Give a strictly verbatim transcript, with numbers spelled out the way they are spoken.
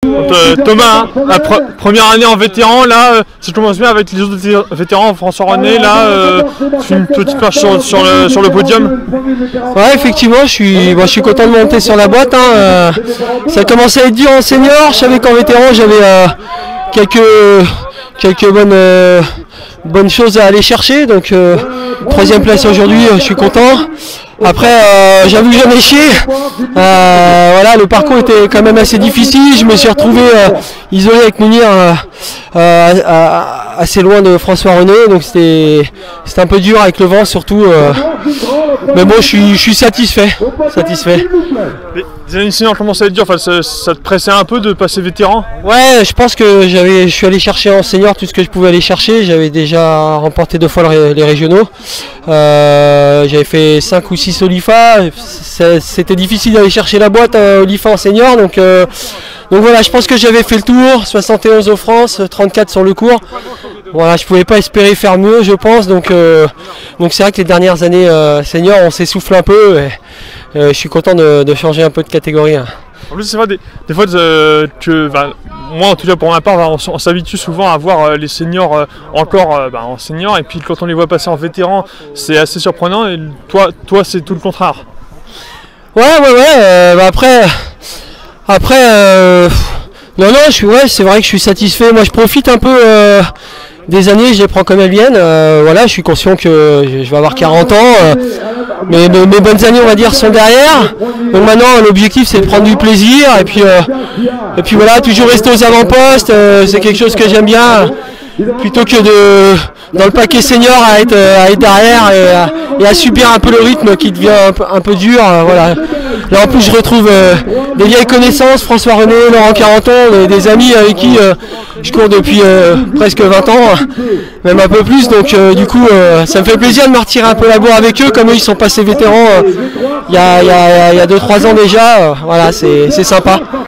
Euh, Thomas, hein, la pre première année en vétéran, là, euh, si je commence bien avec les autres vétérans, François René, là, euh, c'est une petite marche sur, sur, le, sur le podium. Ouais, effectivement, je suis, bon, je suis content de monter sur la boîte. Hein, euh, ça a commencé à être dur en senior. Je savais qu'en vétéran, j'avais euh, quelques, quelques bonnes, euh, bonnes choses à aller chercher. Donc, euh, troisième place aujourd'hui, euh, je suis content. Après, euh, j'avoue que j'en ai chié. Euh, voilà, le parcours était quand même assez difficile. Je me suis retrouvé euh, isolé avec Mounir euh, euh, assez loin de François René, donc c'était c'était un peu dur avec le vent surtout. Euh, mais bon, je suis je suis satisfait, satisfait. Les années seniors commençaient à être dur. Enfin, ça, ça te pressait un peu de passer vétéran? Ouais, je pense que j'avais, je suis allé chercher en senior tout ce que je pouvais aller chercher. J'avais déjà remporté deux fois le, les régionaux. Euh, j'avais fait cinq ou six au L I F A. C'était difficile d'aller chercher la boîte euh, au L I F A en senior. Donc, euh, donc voilà, je pense que j'avais fait le tour. soixante et onze au France, trente-quatre sur le cours. Voilà, je pouvais pas espérer faire mieux, je pense. Donc, euh, donc c'est vrai que les dernières années euh, seniors, on s'essouffle un peu. Et, euh, je suis content de, de changer un peu de catégorie. Hein. En plus, c'est vrai, des, des fois, euh, que, bah, moi en tout cas pour ma part, bah, on, on s'habitue souvent à voir euh, les seniors euh, encore euh, bah, en senior, et puis quand on les voit passer en vétéran, c'est assez surprenant. Et toi, toi c'est tout le contraire. Ouais, ouais, ouais. Euh, bah après, après, euh, non, non, je suis, ouais, c'est vrai que je suis satisfait. Moi, je profite un peu euh, des années, je les prends comme elles viennent. Euh, voilà, je suis conscient que je vais avoir quarante ans. Euh, mais mes, mes bonnes années, on va dire, sont derrière. Donc maintenant, l'objectif, c'est de prendre du plaisir. Et puis, euh, et puis voilà, toujours rester aux avant-postes. Euh, c'est quelque chose que j'aime bien. Plutôt que de, dans le paquet senior, à être, à être derrière et à, et à subir un peu le rythme qui devient un peu, un peu dur. Euh, voilà. Là en plus je retrouve euh, des vieilles connaissances, François René, Laurent Carenton, des, des amis avec qui euh, je cours depuis euh, presque vingt ans, même un peu plus. Donc euh, du coup euh, ça me fait plaisir de me retirer un peu la bourre avec eux, comme eux ils sont passés vétérans euh, il y a deux trois ans déjà. Euh, voilà, c'est sympa.